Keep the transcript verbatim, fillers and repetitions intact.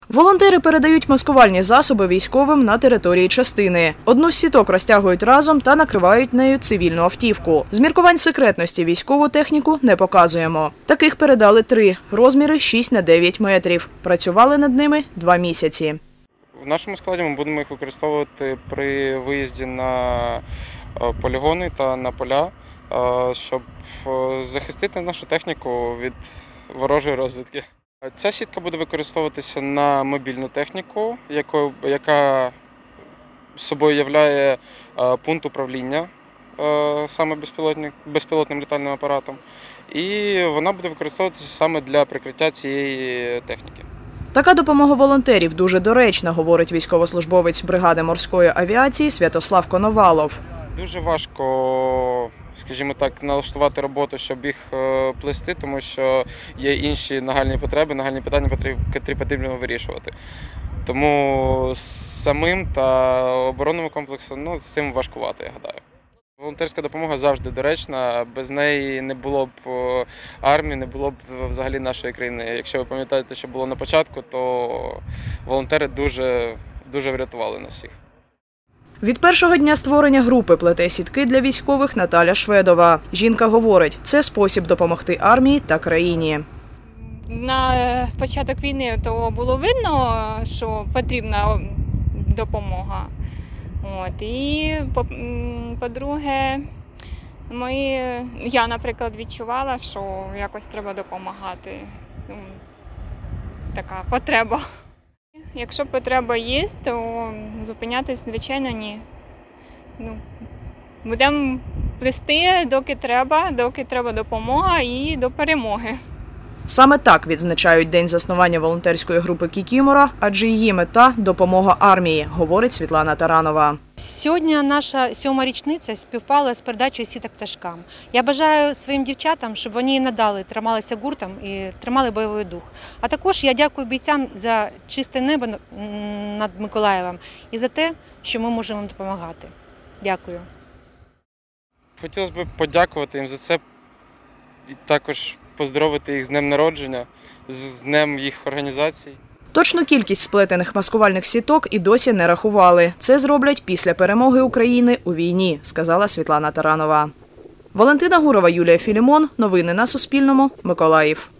Волонтери передають маскувальні засоби військовим на території частини. Одну з сіток розтягують разом та накривають нею цивільну автівку. З міркувань секретності військову техніку не показуємо. Таких передали три, розміри шість на дев'ять метрів. Працювали над ними два місяці. В нашому складі ми будемо їх використовувати при виїзді на полігони та на поля, щоб захистити нашу техніку від ворожої розвідки. Ця сітка буде використовуватися на мобільну техніку, яка собою являє пункт управління саме безпілотним літальним апаратом, і вона буде використовуватися саме для прикриття цієї техніки. Така допомога волонтерів дуже доречна, говорить військовослужбовець бригади морської авіації Святослав Коновалов. Дуже важко, скажімо так, налаштувати роботу, щоб їх плести, тому що є інші нагальні потреби, нагальні питання, які потрібно вирішувати. Тому самим та оборонному комплексу, ну, з цим важкувато, я гадаю. Волонтерська допомога завжди доречна, без неї не було б армії, не було б взагалі нашої країни. Якщо ви пам'ятаєте, що було на початку, то волонтери дуже, дуже врятували нас всіх. Від першого дня створення групи плете сітки для військових Наталя Шведова. Жінка говорить, це спосіб допомогти армії та країні. На початок війни то було видно, що потрібна допомога. От. І, по-друге, ми, я, наприклад, відчувала, що якось треба допомагати. Така потреба. Якщо потреба є, то зупинятись, звичайно, ні. Ну, будемо плести, доки треба, доки треба допомога і до перемоги. Саме так відзначають день заснування волонтерської групи «Кікімора», адже її мета – допомога армії, говорить Світлана Таранова. Сьогодні наша сьома річниця співпала з передачею сіток пташкам. Я бажаю своїм дівчатам, щоб вони і надалі трималися гуртом і тримали бойовий дух. А також я дякую бійцям за чисте небо над Миколаєвом і за те, що ми можемо їм допомагати. Дякую. Хотілося б подякувати їм за це і також поздоровити їх з днем народження, з днем їх організацій. Точну кількість сплетених маскувальних сіток і досі не рахували. Це зроблять після перемоги України у війні, сказала Світлана Таранова. Валентина Гурова, Юлія Філімон. Новини на Суспільному. Миколаїв.